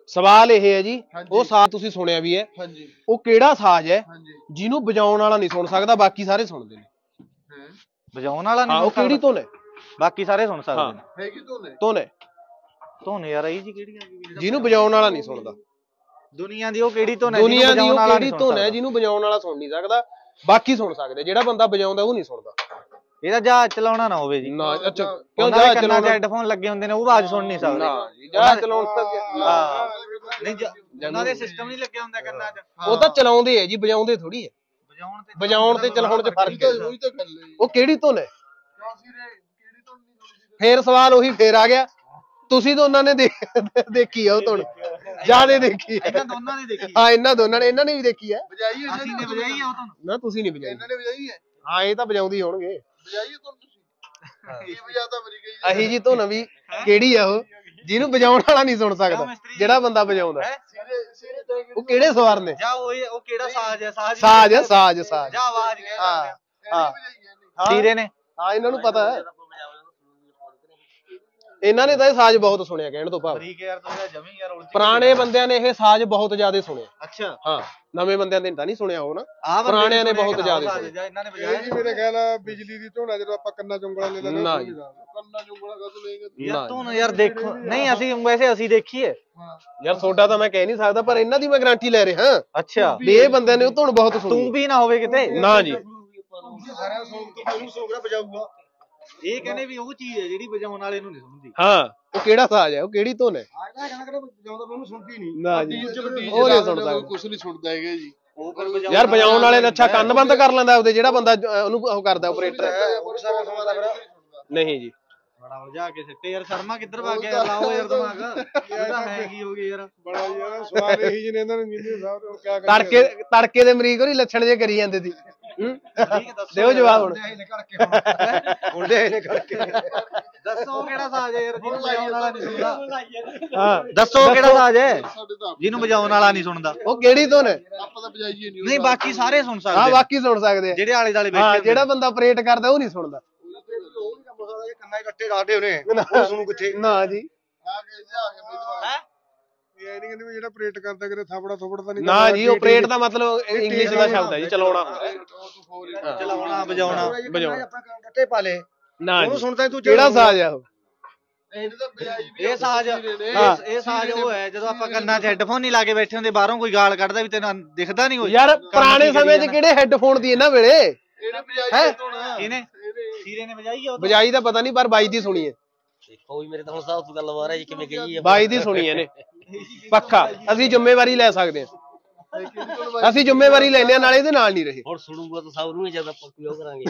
सवाल यह है जी वो साज तुसीं सुनिया भी है वो किहड़ा साज है जिन्हों बजाउण वाला नहीं सुन सकदा बाकी सारे सुनदे ने बजाउण वाला नहीं वो किहड़ी धुन है बाकी सारे सुन सकदे ने हैगी धुन है धुन यार आई जी किहड़ी है जिन्हों बजाउण वाला नहीं सुनदा दुनिया दी वो किहड़ी धुन है दुनिया दी वो किहड़ी धुन है जिन्हों बजाउण वाला सुन नहीं सकदा बाकी सुन सकदे जेड़ा बंदा बजाउंदा वो नहीं सुनदा ਇਹਦਾ ਜਹਾਜ਼ ਚਲਾਉਣਾ ਨਾ ਹੋਵੇ ਜੀ ਨਾ ਅੱਛਾ ਕਿਉਂ ਜਹਾਜ਼ ਚਲਾਉਣਾ ਹੈਡਫੋਨ ਲੱਗੇ ਹੁੰਦੇ ਨੇ ਉਹ ਆਵਾਜ਼ ਸੁਣ ਨਹੀਂ ਸਕਦੇ ਨਾ ਜੀ ਜਹਾਜ਼ ਚਲਾਉਣਾ ਹਾਂ ਨਹੀਂ ਉਹਨਾਂ ਦੇ ਸਿਸਟਮ ਨਹੀਂ ਲੱਗਿਆ ਹੁੰਦਾ ਕੰਨਾਂ 'ਚ ਉਹ ਤਾਂ ਚਲਾਉਂਦੇ ਆ ਜੀ ਬਜਾਉਂਦੇ ਥੋੜੀ ਹੈ ਬਜਾਉਣ ਤੇ ਚਲਾਉਣ 'ਚ ਫਰਕ ਹੈ ਉਹ ਕਿਹੜੀ ਧੁਨ ਹੈ ਫੇਰ ਸਵਾਲ ਉਹੀ ਫੇਰ ਆ ਗਿਆ ਤੁਸੀਂ ਤਾਂ ਉਹਨਾਂ ਨੇ ਦੇਖੀ ਆ ਉਹ ਧੁਨ ਜਿਆਦੇ ਦੇਖੀ ਹੈ ਇਹਨਾਂ ਦੋਨਾਂ ਨੇ ਦੇਖੀ ਹਾਂ ਇਹਨਾਂ ਦੋਨਾਂ ਨੇ ਇਹਨਾਂ ਨੇ ਵੀ ਦੇਖੀ ਹੈ ਬਜਾਈ ਅਸੀਂ ਨੇ ਬਜਾਈ ਆ ਉਹ ਧੁਨ ਨਾ ਤੁਸੀਂ ਨਹੀਂ ਬਜਾਈ ਇਹਨਾਂ ਨੇ ਬਜਾਈ ਹੈ ਹਾਂ ਇਹ ਤਾਂ ਬਜਾਉਂਦੀ ਹੋਣਗੇ ਬਜਾਈ ਧੁਨ ਤੁਸੀਂ ਇਹ ਵਜਾਤਾ ਮਰੀ ਗਈ ਅਹੀ ਜੀ ਧੁਨ ਵੀ ਕਿਹੜੀ ਆ ਉਹ ਜਿਹਨੂੰ ਬਜਾਉਣ ਵਾਲਾ ਨਹੀਂ ਸੁਣ ਸਕਦਾ ਜਿਹੜਾ ਬੰਦਾ ਬਜਾਉਂਦਾ ਉਹ ਕਿਹੜੇ ਸਵਾਰ ਨੇ ਜਾਂ ਉਹ ਕਿਹੜਾ ਸਾਜ਼ ਹੈ ਸਾਜ਼ ਹੈ ਸਾਜ਼ ਜਾਂ ਆਵਾਜ਼ ਹਾਂ ਸੀਰੇ ਨੇ ਹਾਂ ਇਹਨਾਂ ਨੂੰ ਪਤਾ ਹੈ ਇਹਨਾਂ ਨੇ ਤਾਂ ਇਹ ਸਾਜ਼ ਬਹੁਤ ਸੁਣਿਆ ਕਹਿਣ ਤੋਂ ਭਾਵ ਠੀਕ ਯਾਰ ਤੂੰ ਜਮੀ ਯਾਰ ਪੁਰਾਣੇ ਬੰਦਿਆਂ ਨੇ ਇਹ ਸਾਜ਼ ਬਹੁਤ ਜ਼ਿਆਦਾ ਸੁਣਿਆ ਅੱਛਾ ਹਾਂ ਨਵੇਂ ਬੰਦਿਆਂ ਨੇ ਤਾਂ ਨਹੀਂ ਸੁਣਿਆ ਉਹ ਨਾ ਪੁਰਾਣਿਆਂ ਨੇ ਬਹੁਤ ਜ਼ਿਆਦਾ ਸੁਣਿਆ ਇਹਨਾਂ ਨੇ ਵਜਾਇਆ ਜੀ ਮੇਰੇ ਖਿਆਲ ਆ ਬਿਜਲੀ ਦੀ ਧੁਨ ਜਦੋਂ ਆਪਾਂ ਕੰਨਾਂ ਚੁੰਗਲਾ ਲੈ ਲੈਂਦੇ ਨਾ ਜੀ ਕੰਨਾਂ ਚੁੰਗਲਾ ਕਦ ਲੈਂਗੇ ਯਾਰ ਧੁਨ ਯਾਰ ਦੇਖੋ ਨਹੀਂ ਅਸੀਂ ਵੈਸੇ ਅਸੀਂ ਦੇਖੀਏ ਯਾਰ ਤੁਹਾਡਾ ਤਾਂ ਮੈਂ ਕਹਿ ਨਹੀਂ ਸਕਦਾ ਪਰ ਇਹਨਾਂ ਦੀ ਮੈਂ ਗਾਰੰਟੀ ਲੈ ਰਿਹਾ ਅੱਛਾ ਵੀ ਇਹ ਬੰਦਿਆਂ ਨੇ ਉਹ ਧੁਨ ਬਹੁਤ ਸੁਣੀ ਤੂੰ ਵੀ ਨਾ ਹੋਵੇ ਕਿਤੇ ਨਾ ਜੀ ਸਾਰਿਆਂ ਸੌਂਗ ਤੋਂ ਉਹਨੂੰ ਸੋਗਰਾ ਬਜਾਊਗਾ ਇਹ ਕਹਿੰਦੇ ਵੀ ਉਹ ਚੀਜ਼ ਹੈ ਜਿਹੜੀ ਵਜਾਉਣ ਵਾਲੇ ਨੂੰ ਨਹੀਂ ਸੁਣਦੀ ਹਾਂ ਉਹ ਕਿਹੜਾ ਸਾਜ਼ ਹੈ ਉਹ ਕਿਹੜੀ ਧੁਨ ਹੈ ਆਹ ਕਹਿੰਦਾ ਬਜਾਉਂਦਾ ਉਹਨੂੰ ਸੁਣਦੀ ਨਹੀਂ ਨਾ ਜੀ ਉਹ ਨਹੀਂ ਸੁਣਦਾ ਕੁਝ ਨਹੀਂ ਸੁਣਦਾ ਹੈਗਾ ਜੀ ਉਹ ਫਿਰ ਵਜਾਉਣ ਯਾਰ ਬਜਾਉਣ ਵਾਲੇ ਦਾ ਅੱਛਾ ਕੰਨ ਬੰਦ ਕਰ ਲੈਂਦਾ ਉਹਦੇ ਜਿਹੜਾ ਬੰਦਾ ਉਹਨੂੰ ਉਹ ਕਰਦਾ ਆਪਰੇਟਰ ਨਹੀਂ ਜੀ ਬੜਾ ਵਜਾ ਕੇ ਸਿੱਟੇ ਯਾਰ ਸ਼ਰਮਾ ਕਿੱਧਰ ਭੱਗ ਗਿਆ ਲਾਓ ਯਾਰ ਦਿਮਾਗ ਇਹਦਾ ਹੈ ਕੀ ਹੋ ਗਿਆ ਯਾਰ ਬੜਾ ਯਾਰ ਸਵਾਲ ਇਹੀ ਜਿਹੇ ਨੇ ਇਹਨਾਂ ਨੂੰ ਜਿੰਨੇ ਸਾਹਿਬ ਉਹ ਕੀ ਕਰਦੇ ਤੜਕੇ ਦੇ ਮਰੀਕ ਹੋਰੀ ਲੱਛਣ ਜੇ ਕਰੀ ਜਾਂਦੇ ਸੀ ਦਿਓ ਜਵਾਬ ਹੁਣ ਮੁੰਡੇ ਨੇ ਕਰਕੇ ਦੱਸੋ ਕਿਹੜਾ ਸਾਜ਼ ਹੈ ਯਾਰ ਜਿਹਨੂੰ ਵਜਾਉਣ ਵਾਲਾ ਨਹੀਂ ਸੁਣਦਾ ਹਾਂ ਦੱਸੋ ਕਿਹੜਾ ਸਾਜ਼ ਹੈ ਜਿਹਨੂੰ ਵਜਾਉਣ ਵਾਲਾ ਨਹੀਂ ਸੁਣਦਾ ਉਹ ਕਿਹੜੀ ਧੁਨ ਹੈ ਆਪਾਂ ਤਾਂ ਵਜਾਈਏ ਨਹੀਂ ਨਹੀਂ ਬਾਕੀ ਸਾਰੇ ਸੁਣ ਸਕਦੇ ਹਾਂ ਬਾਕੀ ਸੁਣ ਸਕਦੇ ਆ ਜਿਹੜੇ ਆਲੇ ਦੁਆਲੇ ਹਾਂ ਬੈਠੇ ਜਿਹੜਾ ਬੰਦਾ ਆਪਰੇਟ ਕਰਦਾ ਉਹ ਨਹੀਂ ਸੁਣਦਾ ਕੰਨਾਂ ਇਕੱਠੇ ਰਾਡੇ ਹੋਣੇ ਉਹ ਸੁਣੂ ਕਿੱਥੇ ਨਾ ਜੀ ਆ ਕੇ ਇਹ ਨਹੀਂ ਕਹਿੰਦੇ ਵੀ ਜਿਹੜਾ ਆਪਰੇਟ ਕਰਦਾ ਕਿਤੇ ਥਾਪੜਾ ਥੋਪੜਾ ਤਾਂ ਨਹੀਂ ਨਾ ਜੀ ਆਪਰੇਟ ਦਾ ਮਤਲਬ ਇੰਗਲਿਸ਼ ਦਾ ਸ਼ਬਦ ਹੈ ਜੀ ਚਲਾਉਣਾ ਚਲਾਉਣਾ ਵਜਾਉਣਾ ਆਪਾਂ ਇਕੱਠੇ ਪਾ ਲੇ ਨਾ ਉਹਨੂੰ ਜੀ ਸੁਣਦਾ ਤੂੰ ਕਿਹੜਾ ਸਾਜ਼ ਆ ਉਹ ਇਹ ਸਾਜ਼ ਉਹ ਹੈ ਜਦੋਂ ਆਪਾਂ ਕੰਨਾਂ 'ਚ ਹੈੱਡਫੋਨ ਨਹੀਂ ਲਾ ਕੇ ਬੈਠੇ ਹੁੰਦੇ ਬਾਹਰੋਂ ਕੋਈ ਗਾਲ ਕੱਢਦਾ ਵੀ ਤੈਨੂੰ ਦਿਖਦਾ ਨਹੀਂ ਕੋਈ ਯਾਰ ਪੁਰਾਣੇ ਸਮੇਂ 'ਚ ਕਿਹੜੇ ਹੈੱਡਫੋਨ ਦੀ ਇਹਨਾਂ ਵੇਲੇ ਇਹਨੇ ਸੀਰੇ ਨੇ ਵਜਾਈ ਆ ਵਜਾਈ ਦਾ ਪਤਾ ਨਹੀਂ ਪਰ ਬਾਈ ਦੀ ਸੁਣੀ ਹੈ ਦੇਖੋ ਵੀ ਮੇਰੇ ਤਾਂ ਹੁਣ ਸਾਹ ਤੋਂ ਗੱਲ ਵਾਰ ਹੈ ਜੀ ਕਿਵੇਂ ਕਹੀ ਹੈ ਬਾਈ ਦੀ ਸੁਣੀ ਇਹਨੇ ਪੱਕਾ ਅਸੀਂ ਜ਼ਿੰਮੇਵਾਰੀ ਲੈ ਸਕਦੇ ਹਾਂ ਅਸੀਂ ਜ਼ਿੰਮੇਵਾਰੀ ਲੈਣੇ ਨਾਲੇ ਇਹਦੇ ਨਾਲ ਨਹੀਂ ਰਹੇ ਹੁਣ ਸੁਣੂਗਾ ਤਾਂ ਸਭ ਨੂੰ ਹੀ ਜਦ ਆਪਾਂ ਕਿਉਂ ਕਰਾਂਗੇ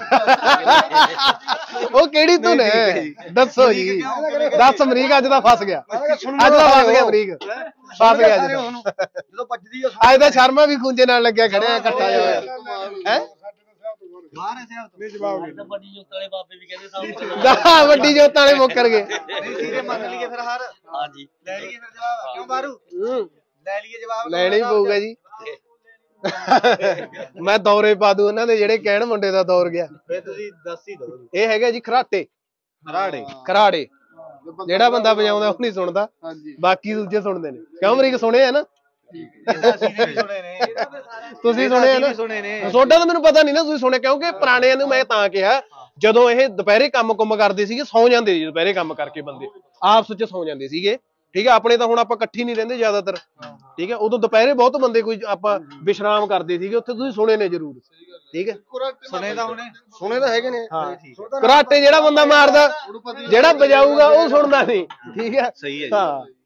ਉਹ ਕਿਹੜੀ ਧੁਨ ਹੈ ਦੱਸੋ ਜੀ ਦੱਸ ਅਮਰੀਕ ਅੱਜ ਦਾ ਫਸ ਗਿਆ ਅੱਜ ਦਾ ਫਸ ਗਿਆ ਅਮਰੀਕ ਫਸ ਗਿਆ ਅੱਜ ਜਦੋਂ ਭੱਜਦੀ ਆ ਅੱਜ ਦਾ ਸ਼ਰਮਾ ਵੀ ਖੁੰਝੇ ਨਾਲ ਲੱਗਿਆ ਖੜਿਆ ਇਕੱਠਾ ਹੋਇਆ ਹੈ ਬਾਹਰ ਹੈ ਸਿਆਲ ਨਹੀਂ ਜਵਾਬ ਨਹੀਂ ਵੱਡੀ ਜੋਤ ਵਾਲੇ ਬਾਬੇ ਵੀ ਕਹਿੰਦੇ ਸਭ ਵੱਡੀ ਜੋਤ ਵਾਲੇ ਮੁੱਕਰ ਗਏ ਨਹੀਂ ਸੀਰੇ ਮੰਨ ਲਈਏ ਫਿਰ ਹਾਰ ਹਾਂਜੀ ਲੈ ਲਈਏ ਫਿਰ ਜਵਾਬ ਕਿਉਂ ਬਾਰੂ ਲੈ ਲਈਏ ਜਵਾਬ ਲੈਣਾ ਹੀ ਪਊਗਾ ਜੀ ਮੈਂ ਦੌਰੇ ਪਾ ਦੂ ਉਹਨਾਂ ਦੇ ਜਿਹੜੇ ਕਹਿਣ ਮੁੰਡੇ ਦਾ ਦੌਰ ਗਿਆ ਫਿਰ ਤੁਸੀਂ ਦੱਸ ਹੀ ਦਿਓ ਇਹ ਹੈਗਾ ਜੀ ਖਰਾਟੇ ਖਰਾੜੇ ਜਿਹੜਾ ਬੰਦਾ ਵਜਾਉਂਦਾ ਉਹ ਨਹੀਂ ਸੁਣਦਾ ਬਾਕੀ ਦੂਜੇ ਸੁਣਦੇ ਨੇ ਕਿਉਂ ਅਮਰੀਕ ਸੁਣੇ ਆ ਨਾ ਤੁਸੀਂ ਸੁਣੇ ਆ ਨਾ ਤੁਹਾਡਾ ਤਾਂ ਮੈਨੂੰ ਪਤਾ ਨਹੀਂ ਨਾ ਤੁਸੀਂ ਸੁਣਿਆ ਕਿਉਂਕਿ ਪੁਰਾਣਿਆਂ ਨੂੰ ਮੈਂ ਤਾਂ ਕਿਹਾ ਜਦੋਂ ਇਹ ਦੁਪਹਿਰੇ ਕੰਮ ਕਰਦੇ ਸੀਗੇ ਸੌਂ ਜਾਂਦੇ ਸੀ ਦੁਪਹਿਰੇ ਕੰਮ ਕਰਕੇ ਬੰਦੇ ਆਪਸ ਚ ਸੌਂ ਜਾਂਦੇ ਸੀਗੇ ਠੀਕ ਹੈ ਆਪਣੇ ਤਾਂ ਹੁਣ ਆਪਾਂ ਇਕੱਠੀ ਨਹੀਂ ਰਹਿੰਦੇ ਜ਼ਿਆਦਾਤਰ ਠੀਕ ਹੈ ਉਦੋਂ ਦੁਪਹਿਰੇ ਬਹੁਤ ਬੰਦੇ ਕੋਈ ਆਪਾਂ ਵਿਸ਼ਰਾਮ ਕਰਦੇ ਸੀਗੇ ਉੱਥੇ ਤੁਸੀਂ ਸੁਣੇ ਨੇ ਜ਼ਰੂਰ ਠੀਕ ਹੈ ਸੁਣੇ ਤਾਂ ਹੈਗੇ ਨੇ ਕਰਾਟੇ ਜਿਹੜਾ ਬੰਦਾ ਮਾਰਦਾ ਜਿਹੜਾ ਵਜਾਊਗਾ ਉਹ ਸੁਣਦਾ ਨਹੀਂ ਠੀਕ ਹੈ ਸਹੀ ਹੈ ਹਾਂ